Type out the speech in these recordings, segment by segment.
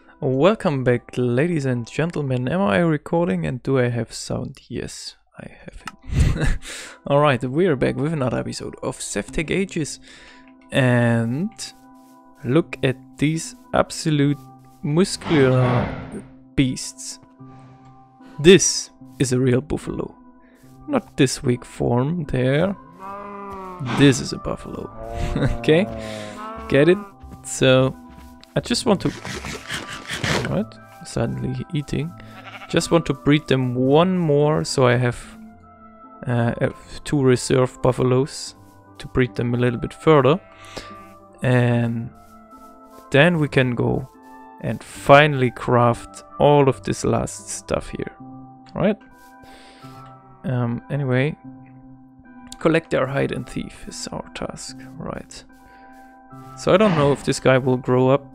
Welcome back, ladies and gentlemen. Am I recording and do I have sound? Yes, I have it. Alright, we're back with another episode of Seftek Ages. And look at these absolute muscular beasts. This is a real buffalo. Not this weak form there. This is a buffalo. Okay? Get it? So, I just want to... Alright, suddenly eating. Just want to breed them one more, so I have 2 reserve buffaloes to breed them a little bit further. And then we can go and finally craft all of this last stuff here. Right? Anyway, collect their hide and thief is our task. Right. So I don't know if this guy will grow up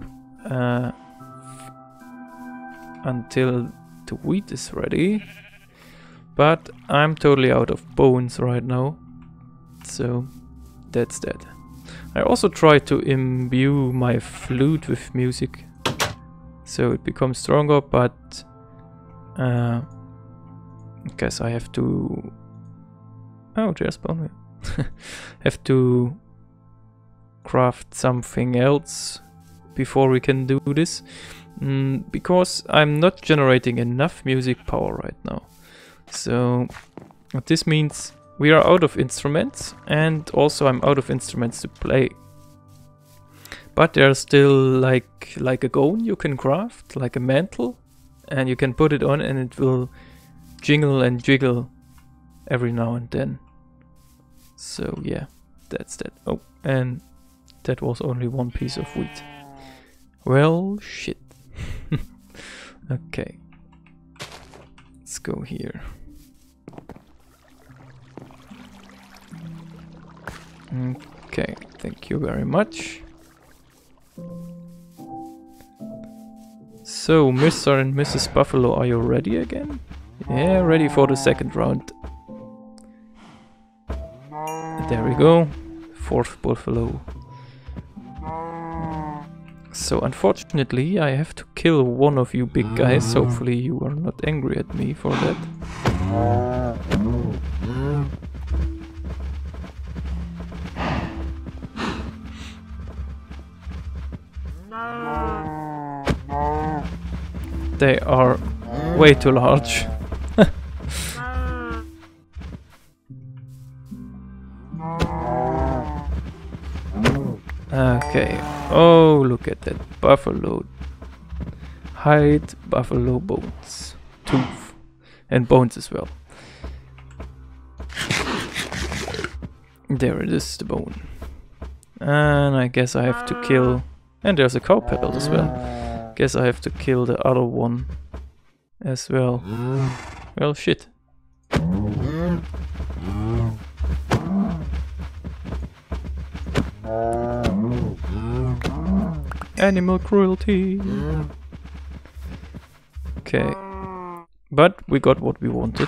until the wheat is ready, but I'm totally out of bones right now, so that's that. I also try to imbue my flute with music so it becomes stronger, but I guess I have to... Oh, there's bone. Have to craft something else before we can do this. Because I'm not generating enough music power right now. So this means we are out of instruments, and also I'm out of instruments to play. But there's still like a gone you can craft, like a mantle, and you can put it on and it will jingle and jiggle every now and then. So yeah, that's that. Oh, and that was only one piece of wheat. Well, shit. Okay, let's go here. Okay, thank you very much. So, Mr. and Mrs. Buffalo, are you ready again? Yeah, ready for the second round. There we go, 4th buffalo. So unfortunately I have to kill one of you big guys. Hopefully you are not angry at me for that. They are way too large. Okay. Oh, look at that buffalo hide, buffalo bones, tooth, and bones as well. There it is, the bone. And I guess I have to kill... And there's a cow pedal as well. Guess I have to kill the other one as well. Well, shit. Animal cruelty. Okay. But we got what we wanted.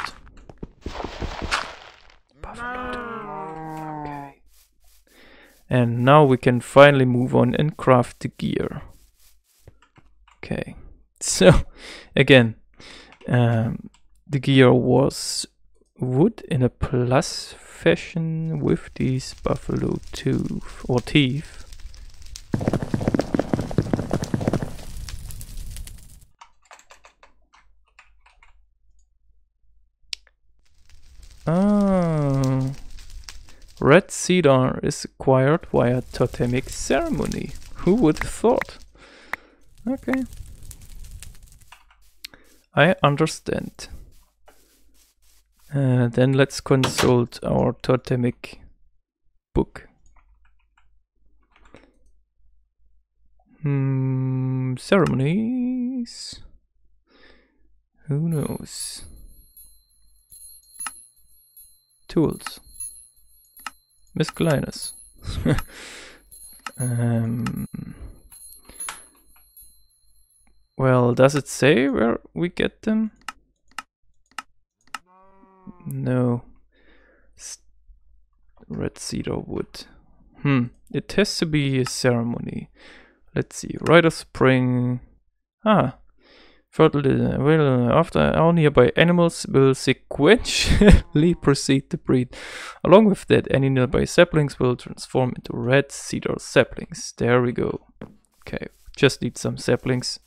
Okay. And now we can finally move on and craft the gear. Okay. So, again, the gear was wood in a plus fashion with these buffalo tooth or teeth. Oh, red cedar is acquired via totemic ceremony. Who would have thought? Okay, I understand. Then let's consult our totemic book. Ceremonies. Who knows? Tools. Miscellaneous. Well, does it say where we get them? No. Red cedar wood. It has to be a ceremony. Let's see. Rite of Spring. Ah. Further, well, after all nearby animals will sequentially proceed to breed. Along with that, any nearby saplings will transform into red cedar saplings. There we go. Okay, just need some saplings.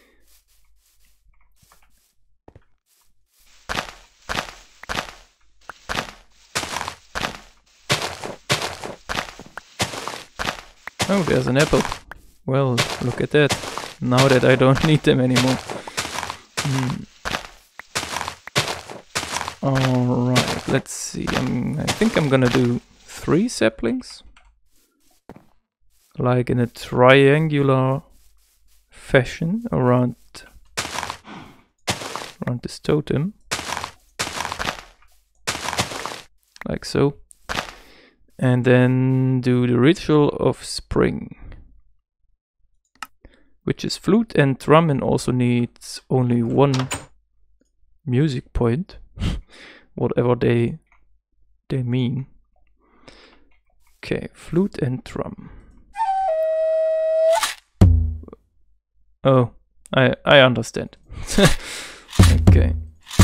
Oh, there's an apple. Well, look at that. Now that I don't need them anymore. Alright, let's see. I think I'm gonna do 3 saplings. Like in a triangular fashion around this totem. Like so. And then do the ritual of spring. Which is flute and drum, and also needs only 1 music point. Whatever they mean. Okay, flute and drum. Oh, I understand. Okay.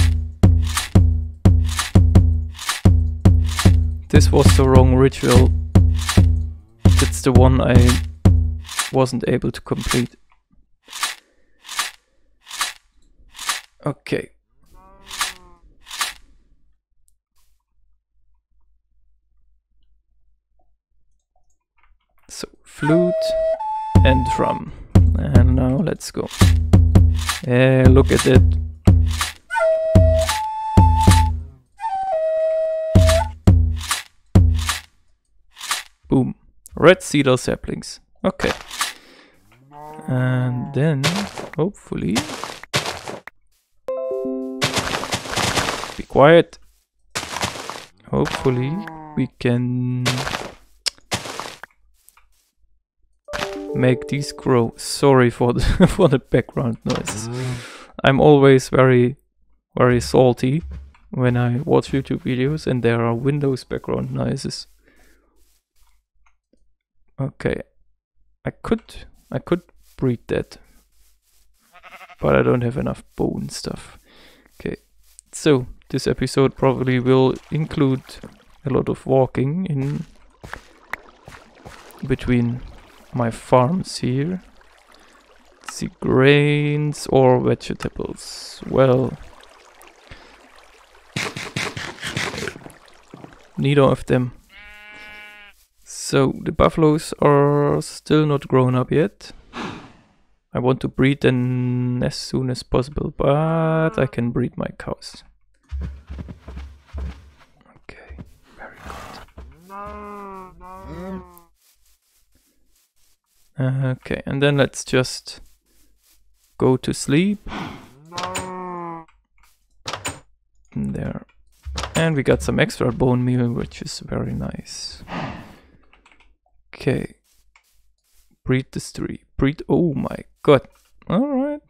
This was the wrong ritual. It's the one I wasn't able to complete. Okay. So, flute and drum. And now let's go. Yeah, look at it. Boom. Red cedar saplings. Okay. And then, hopefully... Be quiet. Hopefully we can make these grow. Sorry for the for the background noises. I'm always very salty when I watch YouTube videos and there are Windows background noises. Okay, I could breed that, but I don't have enough bone stuff. Okay, so this episode probably will include a lot of walking in between my farms here. Let's see, grains or vegetables. Well, neither of them. So the buffaloes are still not grown up yet. I want to breed them as soon as possible, but I can breed my cows. Okay, very good. Okay, and then let's just go to sleep. There. And we got some extra bone meal, which is very nice. Okay. Breed this tree. Breed. Oh my god. Alright.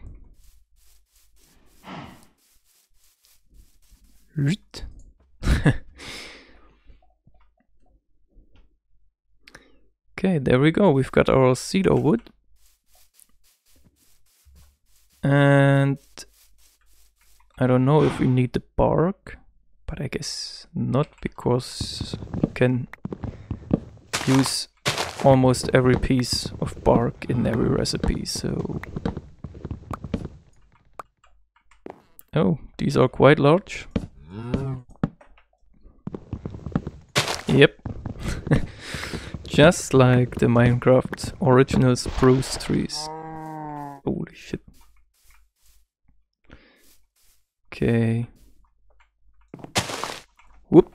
Okay, there we go. We've got our cedar wood. And I don't know if we need the bark, but I guess not, because we can use almost every piece of bark in every recipe, so... Oh, these are quite large. Yep. Just like the Minecraft original spruce trees. Holy shit. Okay. Whoop.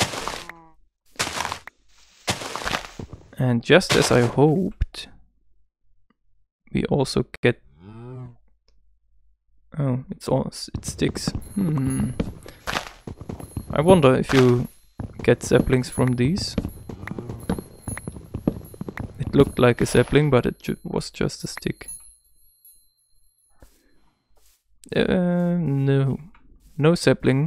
And just as I hoped, we also get... Oh, it sticks. I wonder if you get saplings from these. It looked like a sapling, but it was just a stick. No. No sapling.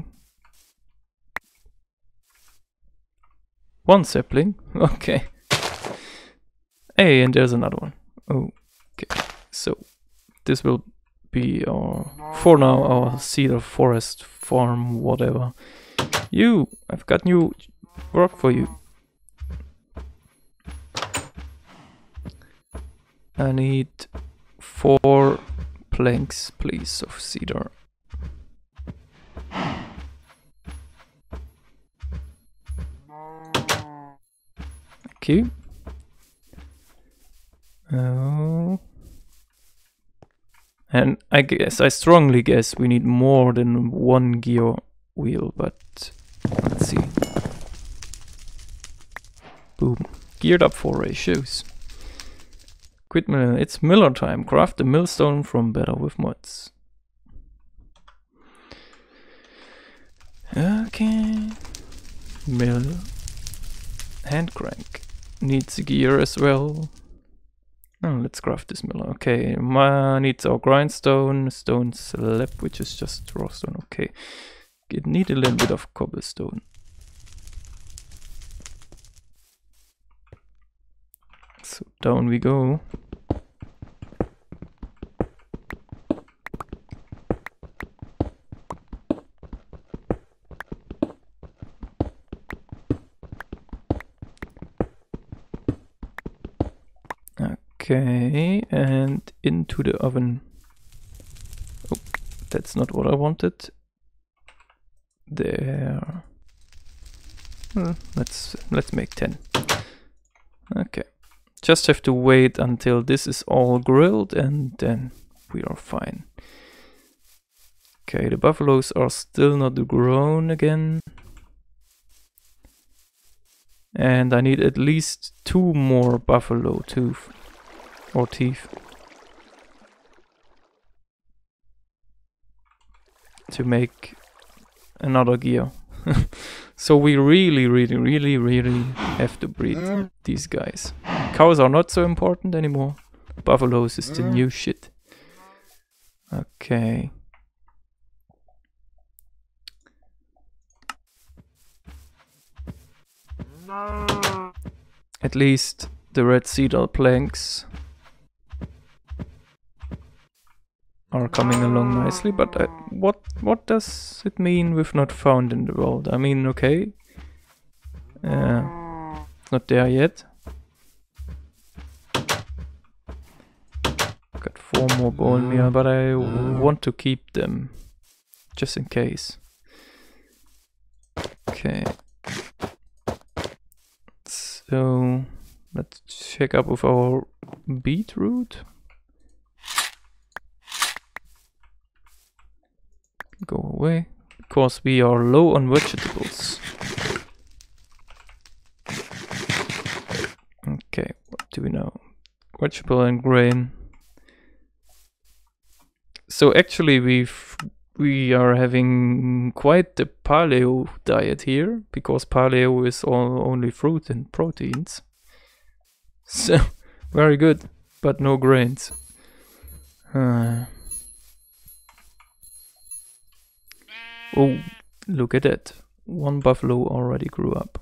One sapling? Okay. Hey, and there's another one. Oh, okay. So, this will be our, for now, our cedar forest farm, whatever. You, I've got new work for you. I need 4 planks, please, of cedar. Okay. Oh. And I strongly guess we need more than 1 gear wheel, but let's see. Boom. Geared up for ratios. Quit mill. It's miller time. Craft the millstone from Better with Mods. Okay. Mill. Hand crank. Needs a gear as well. Oh, let's craft this miller. Okay, needs our grindstone, stone slab, which is just raw stone. Okay, it needs a little bit of cobblestone. So down we go. Okay, and into the oven. Oh, that's not what I wanted. There. Let's make 10. Okay. Just have to wait until this is all grilled and then we are fine. Okay, the buffaloes are still not grown again. And I need at least 2 more buffalo teeth. To make another gear. So we really have to breed these guys. Cows are not so important anymore. Buffaloes is the new shit. Okay. At least the red cedar planks are coming along nicely, but what does it mean with not found in the world? I mean, okay, not there yet. Got 4 more bone meal, but I want to keep them just in case. Okay, so let's check up with our beetroot. Go away, because we are low on vegetables. Okay, what do we know? Vegetable and grain. So actually we are having quite the paleo diet here, because paleo is only fruit and proteins. So, very good, but no grains. Oh, look at that. 1 buffalo already grew up.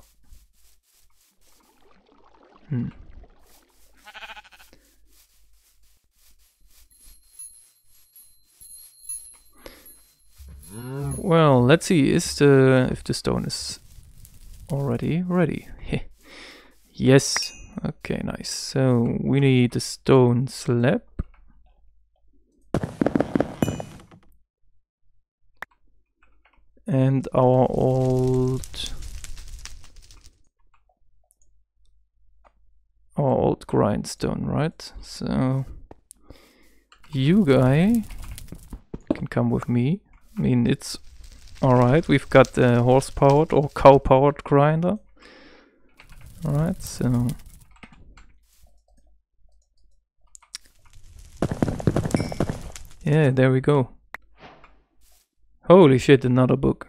Well, let's see if the stone is already ready. Yes. Okay, nice. So we need a stone slab. And our old grindstone, right? So you guy can come with me. I mean, it's alright. We've got the horse-powered or cow-powered grinder. Alright, so yeah, there we go. Holy shit, another book.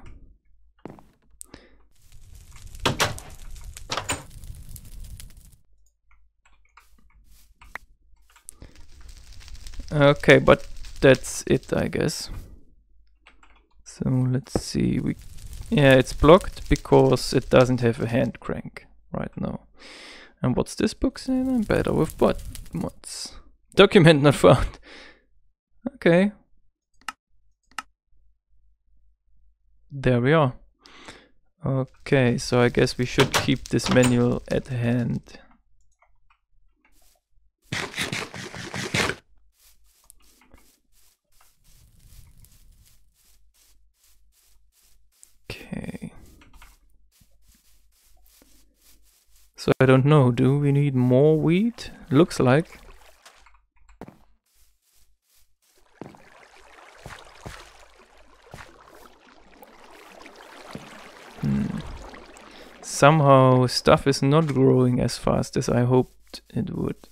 Okay, but that's it, I guess. So let's see. Yeah, it's blocked because it doesn't have a hand crank right now. And what's this book saying? I'm better with Mods. Document not found. Okay, there we are. Okay, so I guess we should keep this manual at hand. Okay. So I don't know, do we need more wheat? Looks like. Somehow stuff is not growing as fast as I hoped it would.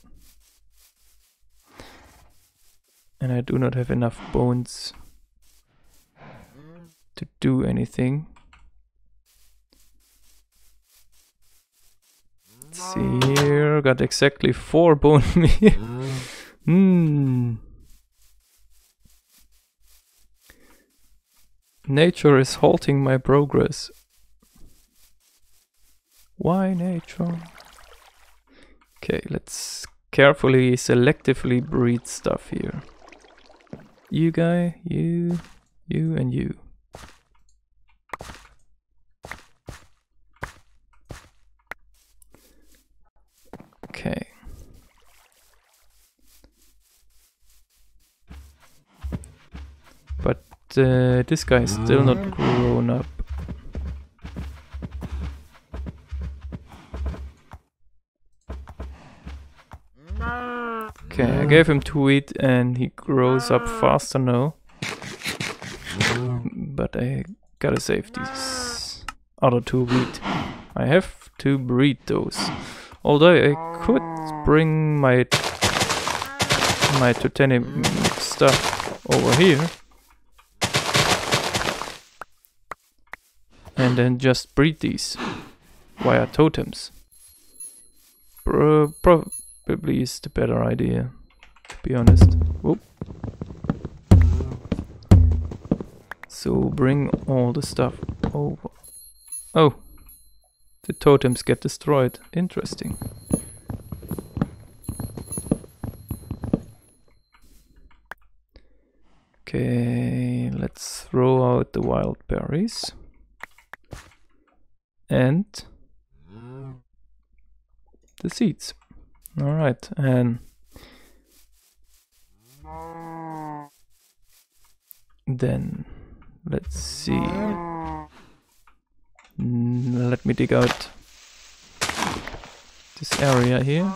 And I do not have enough bones to do anything. Let's see here, got exactly 4 bone meal. Nature is halting my progress. Why nature? Okay, let's carefully, selectively breed stuff here. You guy, you, and you. Okay. But this guy is still not grown up. Okay, I gave him 2 wheat and he grows up faster now. But I gotta save these other 2 wheat. I have to breed those. Although I could bring my titanium stuff over here. And then just breed these via totems. Probably is the better idea, to be honest. Whoop. So bring all the stuff over. Oh, the totems get destroyed. Interesting. Okay, let's throw out the wild berries. And the seeds. Alright, and then let's see. Let me dig out this area here.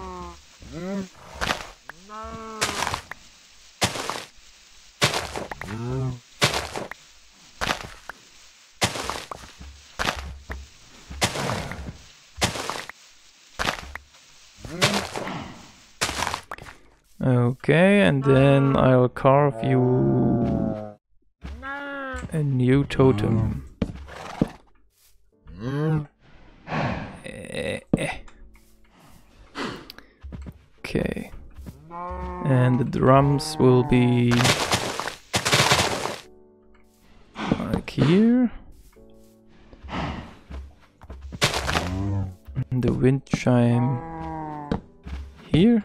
Okay, and then I'll carve you a new totem. Okay, and the drums will be like here, and the wind chime here.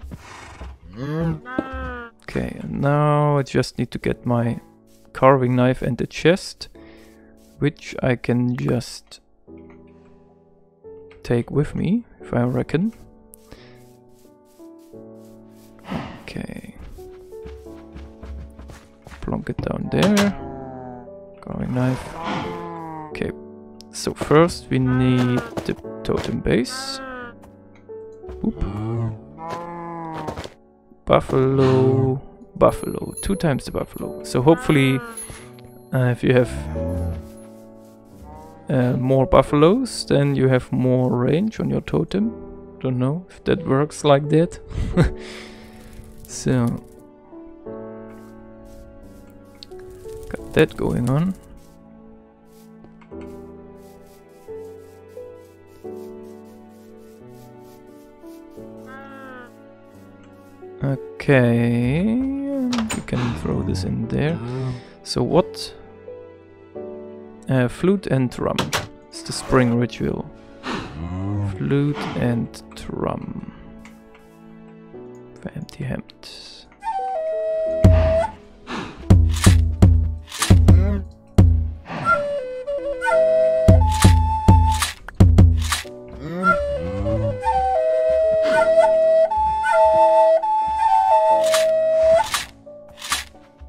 Okay, and now I just need to get my carving knife and the chest, which I can just take with me, if I reckon. Okay. Plonk it down there. Carving knife. Okay, so first we need the totem base. Oop. Buffalo, 2 times the buffalo. So hopefully, if you have more buffaloes, then you have more range on your totem. Don't know if that works like that. So, got that going on. Okay, you can throw this in there. So what? Flute and drum. It's the spring ritual. Flute and drum. Empty hemmed.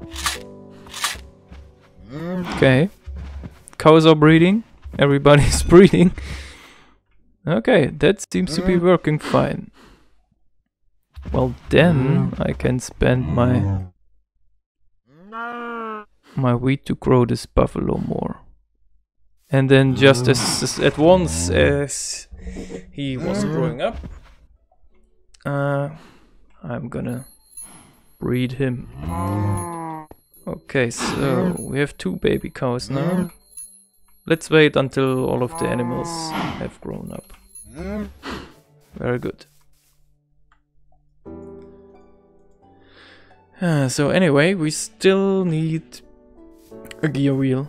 Okay. Cows are breeding. Everybody's breeding. Okay, that seems to be working fine. Well, then I can spend my wheat to grow this buffalo more. And then just as at once as he was growing up, I'm gonna breed him. Okay, so we have 2 baby cows now. Let's wait until all of the animals have grown up. Very good. So anyway, we still need a gear wheel.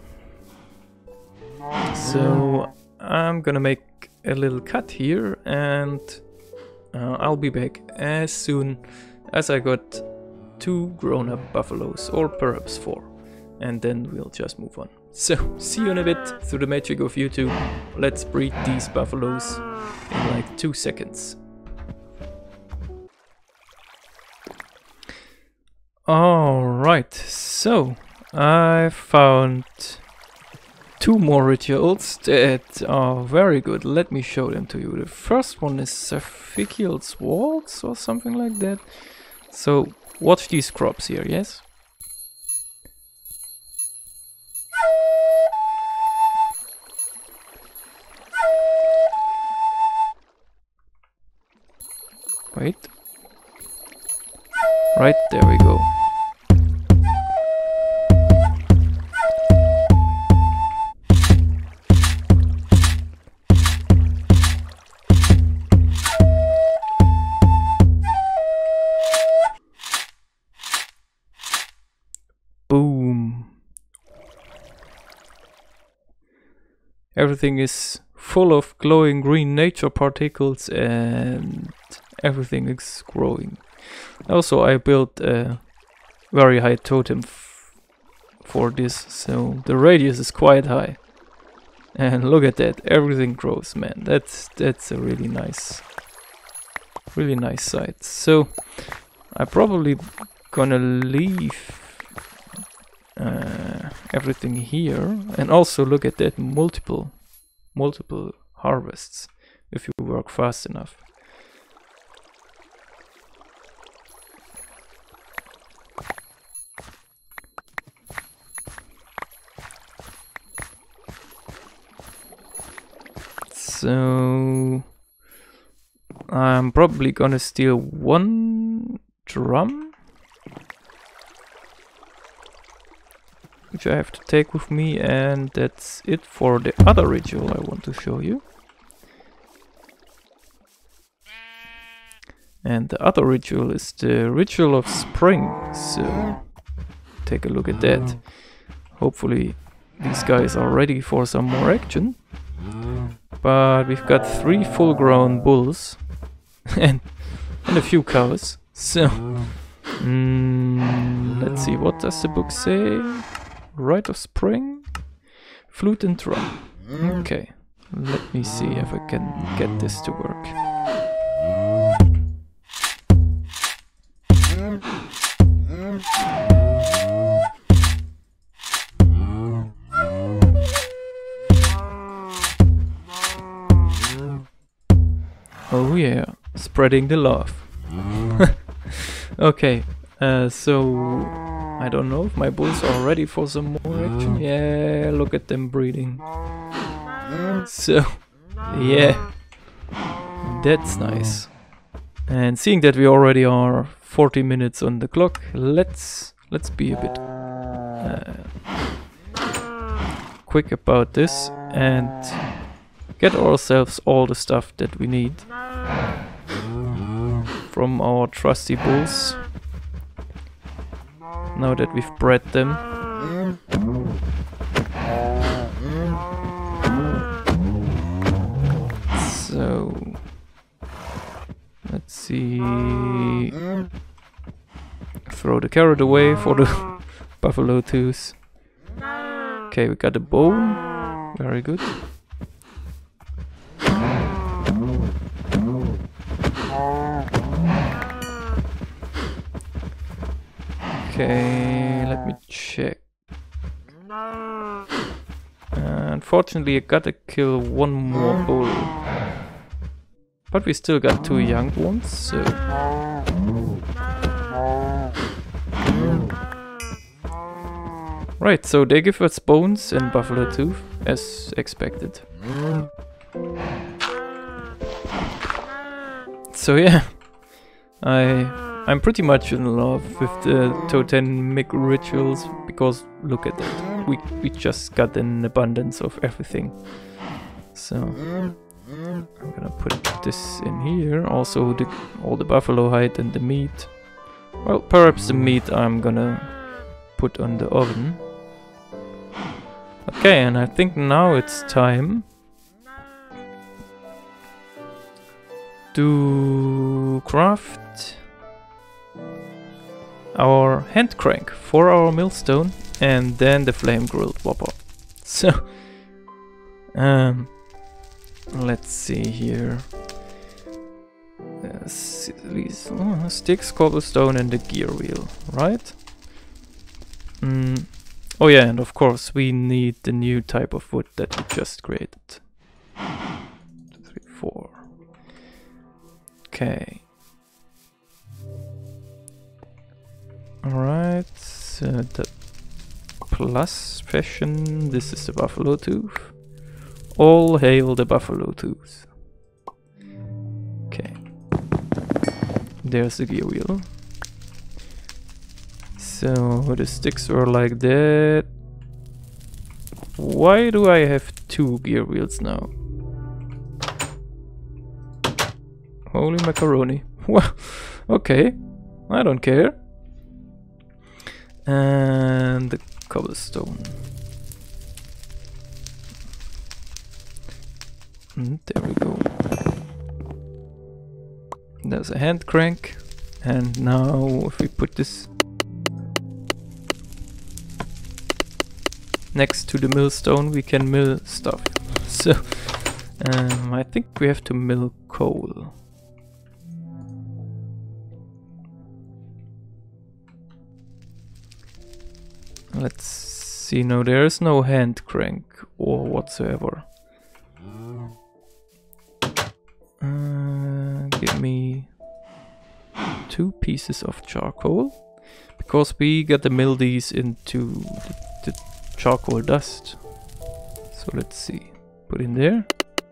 So I'm gonna make a little cut here, and I'll be back as soon as I got 2 grown-up buffaloes, or perhaps 4, and then we'll just move on. So, see you in a bit through the magic of YouTube. Let's breed these buffaloes in like 2 seconds. Alright, so I found 2 more rituals that are very good. Let me show them to you. The first one is Zaphikiel's Waltz or something like that. So watch these crops here, yes? Wait. Right, there we go. Boom. Everything is full of glowing green nature particles and everything is growing. Also, I built a very high totem for this, so the radius is quite high. And look at that, everything grows, man. That's a really nice sight. So I'm probably gonna leave everything here, and also look at that, multiple harvests if you work fast enough. So I'm probably gonna steal 1 drum, which I have to take with me, and that's it for the other ritual I want to show you. And the other ritual is the ritual of spring, so take a look at that. Hopefully these guys are ready for some more action. But we've got 3 full-grown bulls and a few cows. So let's see, what does the book say? Rite of spring, flute and drum. Okay, let me see if I can get this to work. Oh yeah, spreading the love. Okay, so I don't know if my bulls are ready for some more action. Yeah, look at them breeding. So, yeah, that's nice. And seeing that we already are 40 minutes on the clock, let's be a bit quick about this and get ourselves all the stuff that we need from our trusty bulls, now that we've bred them. So let's see, throw the carrot away for the buffalo tooth. Okay, we got a bone, very good. Okay, let me check. Unfortunately, I gotta kill one more bull. But we still got 2 young ones, so... Right, so they give us bones and buffalo tooth, as expected. So yeah, I'm pretty much in love with the totemic rituals, because look at that, we just got an abundance of everything. So I'm gonna put this in here, also all the buffalo hide and the meat. Well, perhaps the meat I'm gonna put on the oven. Okay, and I think now it's time to craft our hand crank for our millstone and then the flame grilled whopper. So, let's see here. Sticks, cobblestone and the gear wheel, right? Oh yeah, and of course we need the new type of wood that we just created. 2, 3, 4. Okay. Alright, so the plus fashion, this is the buffalo tooth. All hail the buffalo tooth. Okay. There's the gear wheel. So the sticks are like that. Why do I have 2 gear wheels now? Holy macaroni. Well, okay. I don't care. And the cobblestone. And there we go. There's a hand crank. And now if we put this next to the millstone, we can mill stuff. So I think we have to mill coal. Let's see, no, there is no hand crank or whatsoever. Give me 2 pieces of charcoal, because we got to mill these into the charcoal dust. So let's see, put in there.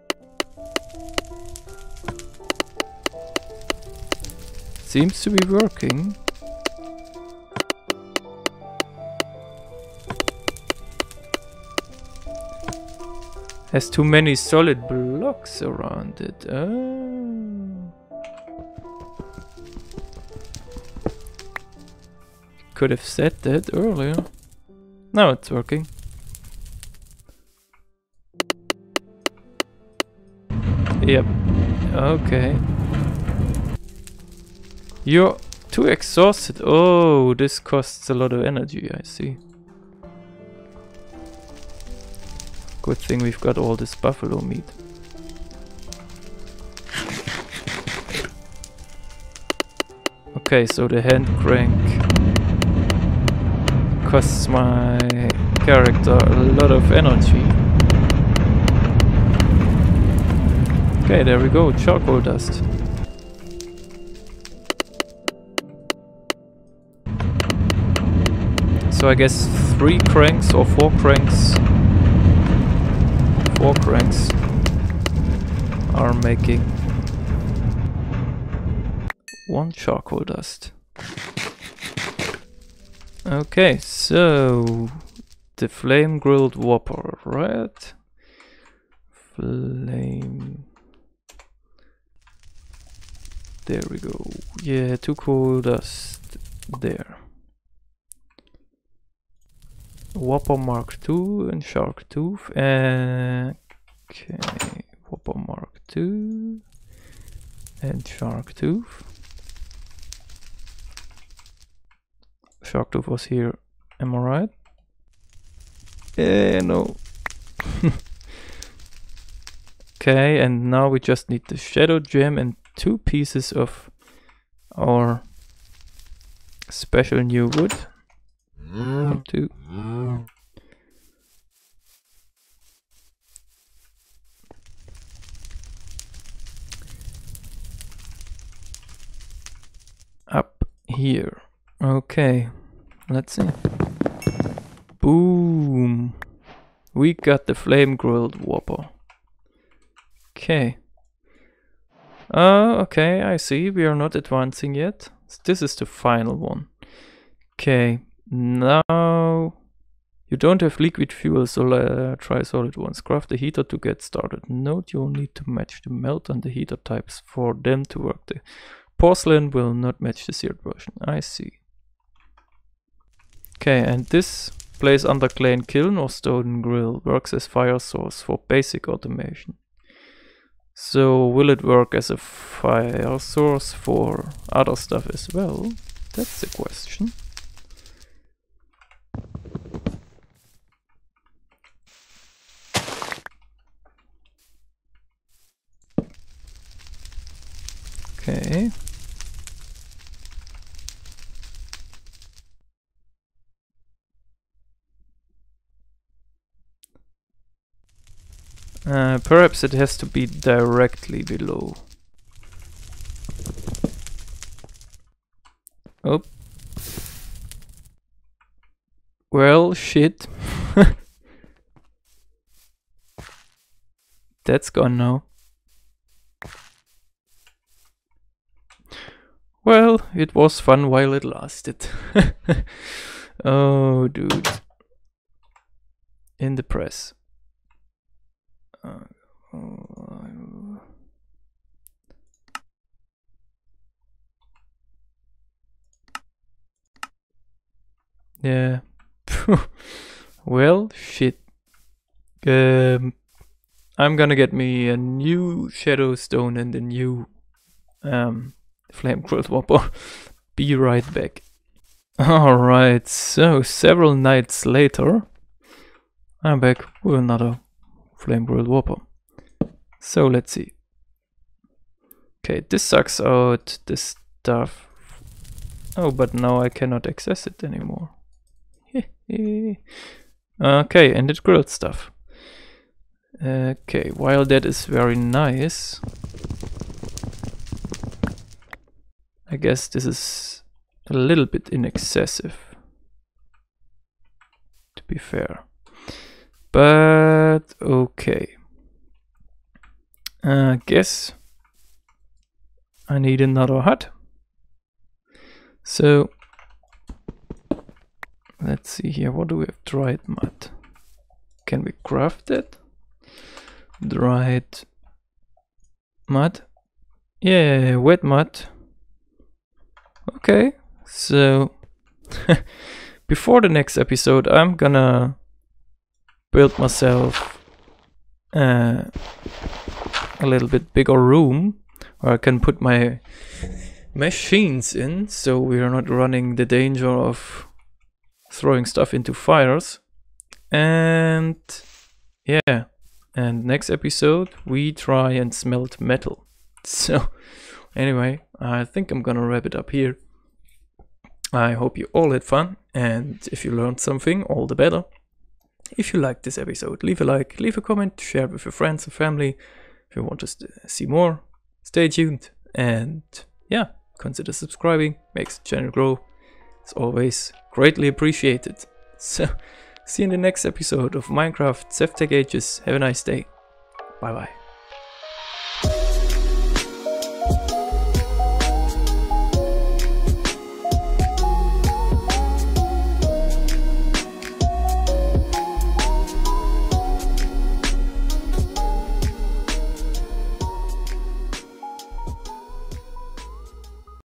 Seems to be working. Has too many solid blocks around it. Oh. Could have said that earlier. Now it's working. Yep. Okay. You're too exhausted. Oh, this costs a lot of energy, I see. Good thing we've got all this buffalo meat. Okay, so the hand crank costs my character a lot of energy. Okay, there we go, charcoal dust. So I guess 3 cranks or 4 cranks. 4 cranks are making 1 charcoal dust. Okay, so the flame grilled whopper, right? Flame. There we go. Yeah, 2 coal dust there. Whopper Mark II and Shark Tooth. Okay, Whopper Mark II and Shark Tooth. Shark Tooth was here, am I right? No. Okay, and now we just need the Shadow Gem and 2 pieces of our special new wood. 1, 2. Up here. Okay, let's see. Boom! We got the flame grilled Whopper. Okay. Okay, I see. We are not advancing yet. This is the final one. Okay, now you don't have liquid fuel, so try solid ones. Craft a heater to get started. Note you'll need to match the melt and the heater types for them to work. The porcelain will not match the seared version. I see. Okay, and this place under Clay Kiln or Stone Grill works as fire source for basic automation. So will it work as a fire source for other stuff as well? That's the question. Okay. Perhaps it has to be directly below. Oh. Well, shit. That's gone now. Well, it was fun while it lasted. Oh, dude. In the press. Yeah. Well, shit. I'm gonna get me a new Shadow Stone and a new Flame Grilled Whopper. Be right back. Alright, so several nights later, I'm back with another Flame Grilled Whopper. So let's see. Okay, this sucks out this stuff. Oh, but now I cannot access it anymore. Okay, and it grilled stuff. Okay, while that is very nice, I guess this is a little bit excessive, to be fair. But okay. I guess I need another hut. So let's see here. What do we have? Dried mud. Can we craft it? Dried mud. Yeah, wet mud. Okay, so before the next episode, I'm gonna build myself a little bit bigger room where I can put my machines in, so we are not running the danger of throwing stuff into fires. And yeah, and next episode we try and smelt metal. So anyway, I think I'm gonna wrap it up here. I hope you all had fun, and if you learned something, all the better. If you liked this episode, leave a like, leave a comment, share it with your friends and family. If you want to see more, stay tuned, and yeah, consider subscribing, makes the channel grow. It's always greatly appreciated. So, see you in the next episode of Minecraft Ceph Tech Ages. Have a nice day. Bye bye.